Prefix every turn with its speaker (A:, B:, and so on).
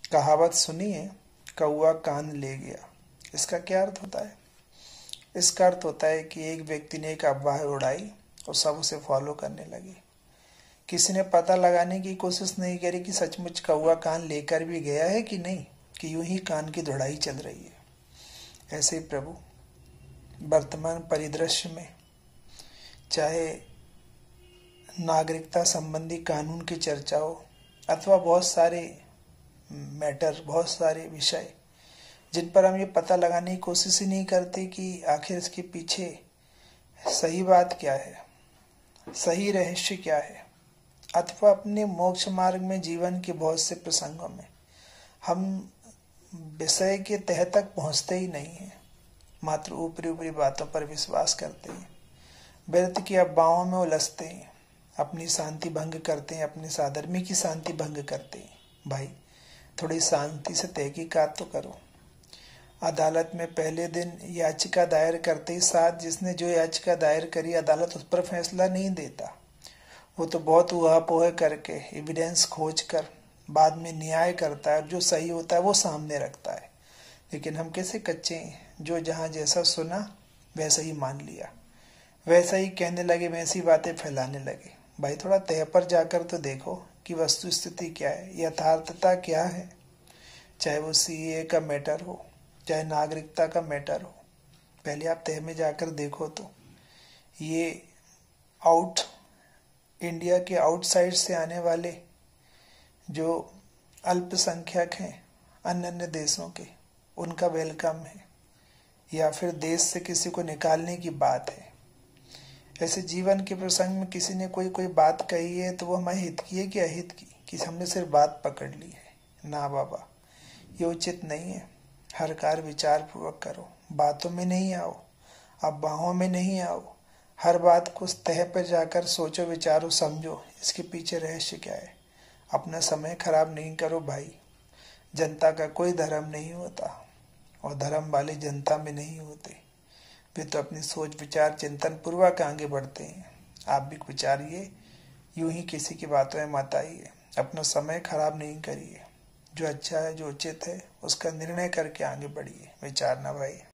A: कहावत सुनी है, कौआ कान ले गया। इसका क्या अर्थ होता है? इसका अर्थ होता है कि एक व्यक्ति ने एक अफवाह उड़ाई और सब उसे फॉलो करने लगे। किसी ने पता लगाने की कोशिश नहीं करी कि सचमुच कौआ कान लेकर भी गया है कि नहीं, कि यूं ही कान की धुड़ाई चल रही है। ऐसे ही प्रभु वर्तमान परिदृश्य में चाहे नागरिकता संबंधी कानून की चर्चा हो अथवा बहुत सारे मैटर, बहुत सारे विषय जिन पर हम ये पता लगाने की कोशिश ही नहीं करते कि आखिर इसके पीछे सही बात क्या है, सही रहस्य क्या है, अथवा अपने मोक्ष मार्ग में जीवन के बहुत से प्रसंगों में हम विषय के तह तक पहुंचते ही नहीं हैं, मात्र ऊपरी ऊपरी बातों पर विश्वास करते हैं, व्यर्थ की अफवाहों में उलझते हैं, अपनी शांति भंग करते हैं, अपने साधर्मी की शांति भंग करते हैं। भाई थोड़ी शांति से तहकीकात तो करो। अदालत में पहले दिन याचिका दायर करते ही साथ जिसने जो याचिका दायर करी, अदालत उस पर फैसला नहीं देता। वो तो बहुत उहापोह करके एविडेंस खोज कर बाद में न्याय करता है, जो सही होता है वो सामने रखता है। लेकिन हम कैसे कच्चे हैं, जो जहाँ जैसा सुना वैसा ही मान लिया, वैसा ही कहने लगे, वैसी बातें फैलाने लगे। भाई थोड़ा तह पर जाकर तो देखो कि वस्तु स्थिति क्या है, यथार्थता क्या है। चाहे वो सीए का मैटर हो, चाहे नागरिकता का मैटर हो, पहले आप तह में जाकर देखो तो ये इंडिया के आउटसाइड से आने वाले जो अल्पसंख्यक हैं अन्य अन्य देशों के, उनका वेलकम है या फिर देश से किसी को निकालने की बात है। ऐसे जीवन के प्रसंग में किसी ने कोई बात कही है तो वो हमारे हित की है कि अहित की, कि हमने सिर्फ बात पकड़ ली है। ना बाबा, ये उचित नहीं है। हर कार्य विचार पूर्वक करो, बातों में नहीं आओ, अफवाहों में नहीं आओ। हर बात को तह पर जाकर सोचो, विचारो, समझो इसके पीछे रहस्य क्या है। अपना समय खराब नहीं करो भाई। जनता का कोई धर्म नहीं होता और धर्म वाले जनता में नहीं होते। वे तो अपनी सोच विचार चिंतन पूर्वक आगे बढ़ते हैं। आप भी विचारिए, यूं ही किसी की बातों में मत आइए। अपना समय खराब नहीं करिए। जो अच्छा है, जो उचित है, उसका निर्णय करके आगे बढ़िए। विचारना भाई।